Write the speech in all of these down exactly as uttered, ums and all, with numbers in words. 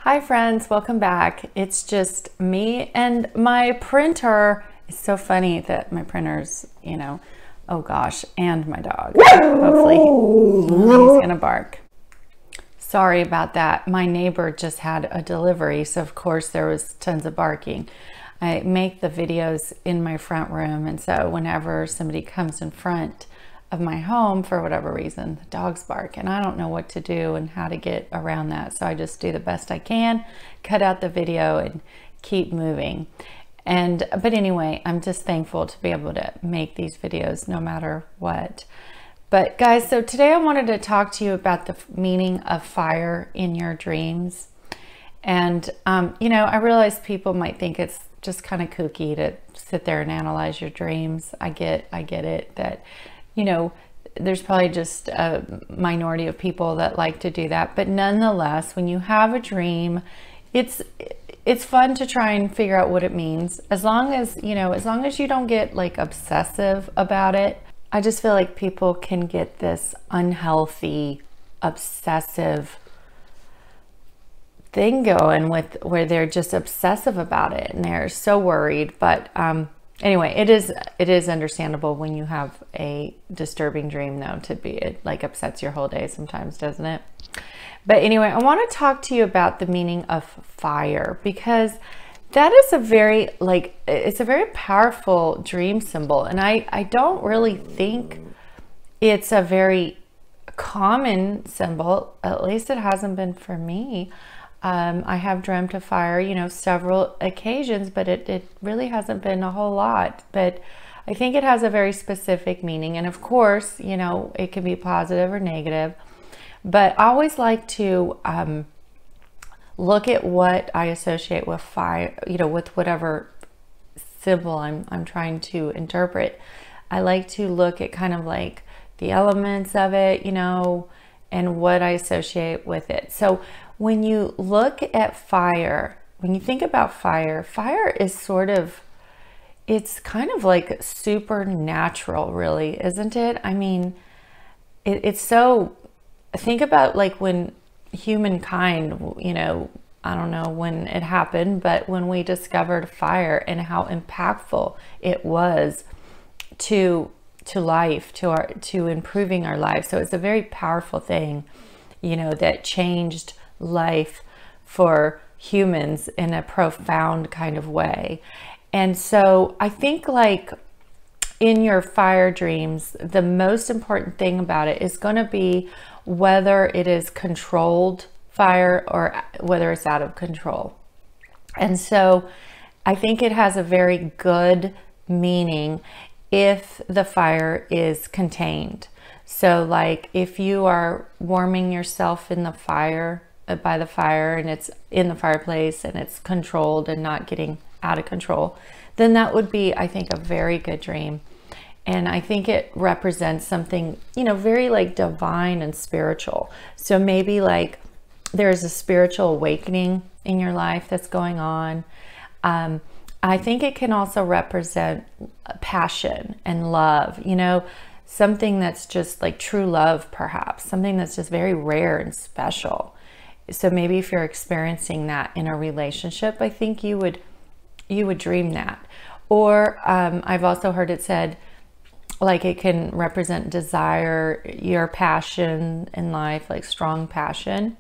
Hi friends, welcome back. It's just me and my printer. It's so funny that my printer's, you know, oh gosh, and my dog. Hopefully he's gonna bark. Sorry about that. My neighbor just had a delivery, so of course there was tons of barking. I make the videos in my front room, and so whenever somebody comes in front of my home, for whatever reason, the dogs bark, and I don't know what to do and how to get around that. So I just do the best I can, cut out the video and keep moving. And but anyway, I'm just thankful to be able to make these videos no matter what. But guys, so today I wanted to talk to you about the meaning of fire in your dreams. And um, you know, I realize people might think it's just kind of kooky to sit there and analyze your dreams. I get, I get it that, you know, there's probably just a minority of people that like to do that. But nonetheless, when you have a dream, it's it's fun to try and figure out what it means. As long as, you know, as long as you don't get like obsessive about it. I just feel like people can get this unhealthy, obsessive thing going with where they're just obsessive about it and they're so worried. But um anyway, it is it is understandable when you have a disturbing dream, though, to be it like upsets your whole day sometimes, doesn't it? But anyway, I want to talk to you about the meaning of fire, because that is a very like it's a very powerful dream symbol, and I I don't really think it's a very common symbol. At least it hasn't been for me. Um, I have dreamt of fire, you know, several occasions, but it, it really hasn't been a whole lot. But I think it has a very specific meaning. And of course, you know, it can be positive or negative. But I always like to um, look at what I associate with fire, you know, with whatever symbol I'm, I'm trying to interpret. I like to look at kind of like the elements of it, you know, and what I associate with it. So when you look at fire, when you think about fire, fire is sort of, it's kind of like supernatural, really, isn't it? I mean, it, it's so, think about like when humankind, you know, I don't know when it happened, but when we discovered fire and how impactful it was to to life, to our, to improving our lives. So it's a very powerful thing, you know, that changed life for humans in a profound kind of way. And so I think like in your fire dreams, the most important thing about it is going to be whether it is controlled fire or whether it's out of control. And so I think it has a very good meaning if the fire is contained. So like if you are warming yourself in the fire, by the fire, and it's in the fireplace and it's controlled and not getting out of control, then that would be, I think, a very good dream. And I think it represents something, you know, very like divine and spiritual. So maybe like there's a spiritual awakening in your life that's going on. Um, I think it can also represent passion and love, you know, something that's just like true love, perhaps, something that's just very rare and special. So maybe if you're experiencing that in a relationship, I think you would you would dream that. Or um, I've also heard it said like it can represent desire, your passion in life, like strong passion.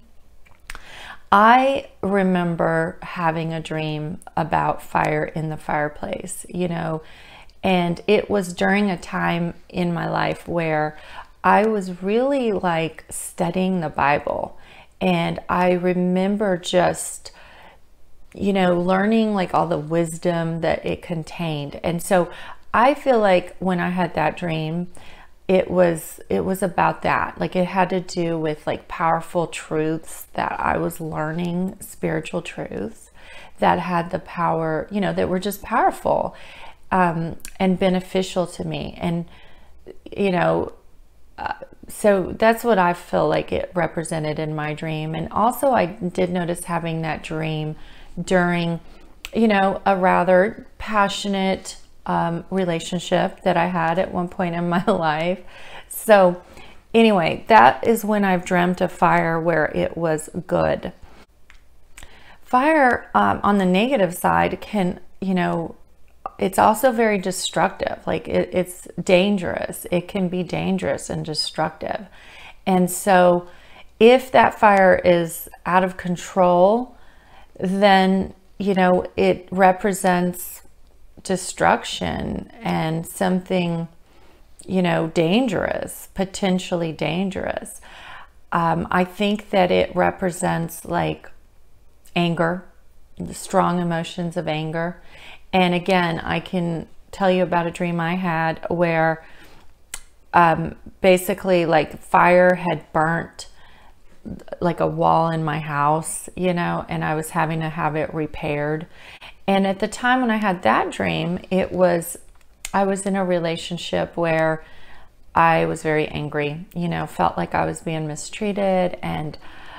I remember having a dream about fire in the fireplace, you know, and it was during a time in my life where I was really like studying the Bible. And I remember just, you know, learning like all the wisdom that it contained. And so I feel like when I had that dream, it was it was about that. Like it had to do with like powerful truths that I was learning, spiritual truths that had the power, you know, that were just powerful um, and beneficial to me. And, you know, uh, so that's what I feel like it represented in my dream. And also I did notice having that dream during, you know, a rather passionate um, relationship that I had at one point in my life. So anyway, that is when I've dreamt of fire where it was good. fire um, on the negative side can, you know, it's also very destructive. Like it, it's dangerous. It can be dangerous and destructive. And so if that fire is out of control, then, you know, it represents destruction and something, you know, dangerous, potentially dangerous. Um, I think that it represents like anger, the strong emotions of anger. And again, I can tell you about a dream I had where um, basically like fire had burnt like a wall in my house, you know, and I was having to have it repaired. And at the time when I had that dream, it was, I was in a relationship where I was very angry, you know, felt like I was being mistreated, and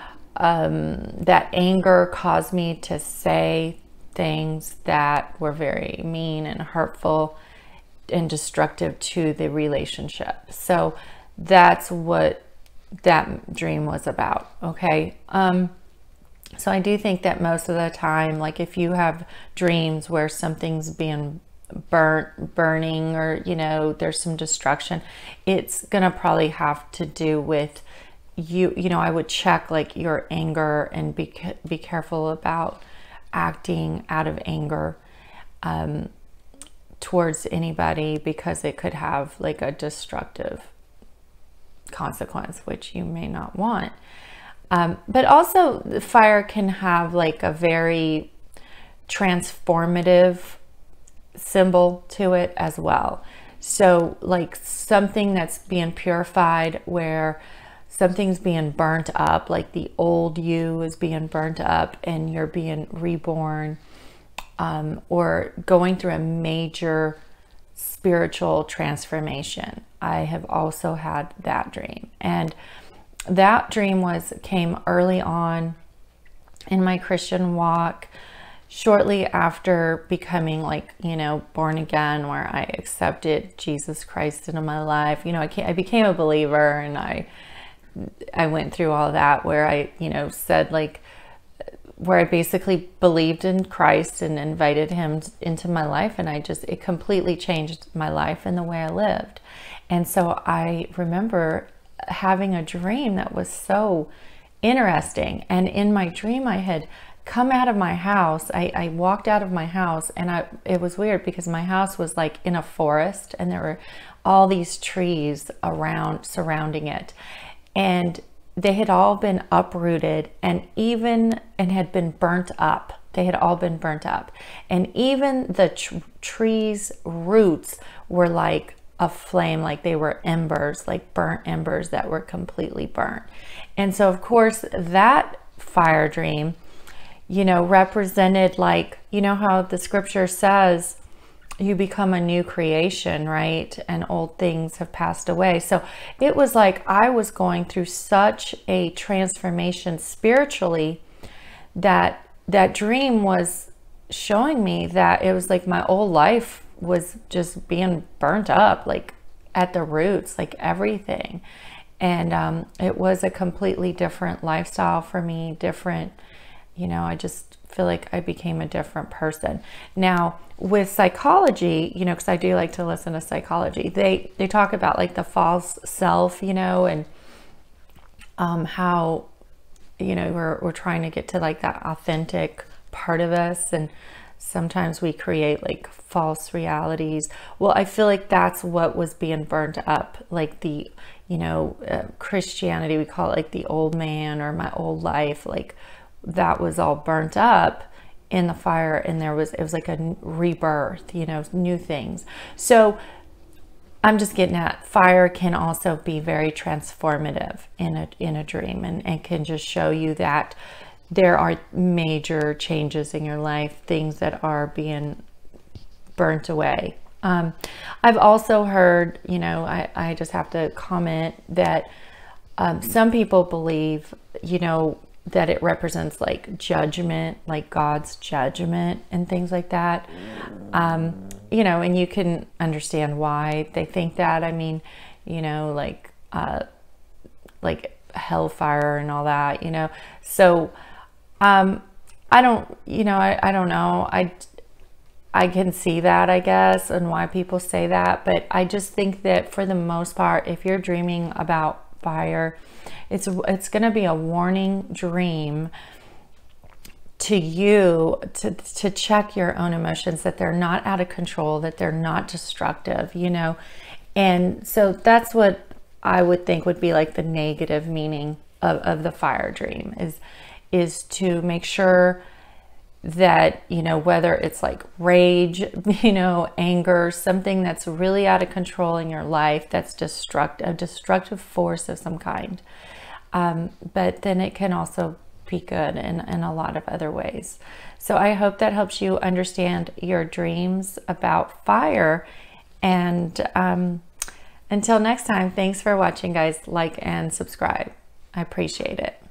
um, that anger caused me to say things that were very mean and hurtful and destructive to the relationship. So that's what that dream was about. Okay. Um, so I do think that most of the time, like if you have dreams where something's being burnt, burning, or, you know, there's some destruction, it's going to probably have to do with you, you know, I would check like your anger and be, be careful about acting out of anger um, towards anybody, because it could have like a destructive consequence, which you may not want. Um, but also the fire can have like a very transformative symbol to it as well. So like something that's being purified, where something's being burnt up, like the old you is being burnt up and you're being reborn, um, or going through a major spiritual transformation. I have also had that dream, and that dream was came early on in my Christian walk, shortly after becoming like, you know, born again, where I accepted Jesus Christ into my life. You know, I, came, I became a believer, and I I went through all that where I, you know, said like, where I basically believed in Christ and invited him into my life. And I just, it completely changed my life and the way I lived. And so I remember having a dream that was so interesting. And in my dream, I had come out of my house. I, I walked out of my house, and I, it was weird because my house was like in a forest, and there were all these trees around, surrounding it. And they had all been uprooted, and even, and had been burnt up. They had all been burnt up. And even the tr trees' roots were like a flame, like they were embers, like burnt embers that were completely burnt. And so of course that fire dream, you know, represented like, you know how the scripture says you become a new creation, right? And old things have passed away. So it was like I was going through such a transformation spiritually, that that dream was showing me that it was like my old life was just being burnt up, like at the roots, like everything. And um, it was a completely different lifestyle for me, different, you know, I just feel like I became a different person. Now with psychology, you know, because I do like to listen to psychology, they, they talk about like the false self, you know, and um, how, you know, we're, we're trying to get to like that authentic part of us. And sometimes we create like false realities. Well, I feel like that's what was being burnt up. Like the, you know, uh, Christianity, we call it like the old man or my old life, like that was all burnt up in the fire. And there was, it was like a rebirth, you know, new things. So I'm just getting at, fire can also be very transformative in a, in a dream, and, and can just show you that there are major changes in your life, things that are being burnt away. Um, I've also heard, you know, I, I just have to comment that um, some people believe, you know, that it represents like judgment, like God's judgment and things like that. Um, you know, and you can understand why they think that. I mean, you know, like, uh, like hellfire and all that, you know. So, um, I don't, you know, I, I don't know. I, I can see that, I guess, and why people say that. But I just think that for the most part, if you're dreaming about fire, it's, it's going to be a warning dream to you to, to check your own emotions, that they're not out of control, that they're not destructive, you know. And so that's what I would think would be like the negative meaning of, of the fire dream, is, is to make sure that, you know, whether it's like rage, you know, anger, something that's really out of control in your life, that's destructive, a destructive force of some kind. Um, but then it can also be good in, in a lot of other ways. So I hope that helps you understand your dreams about fire. And um, until next time, thanks for watching, guys. Like and subscribe. I appreciate it.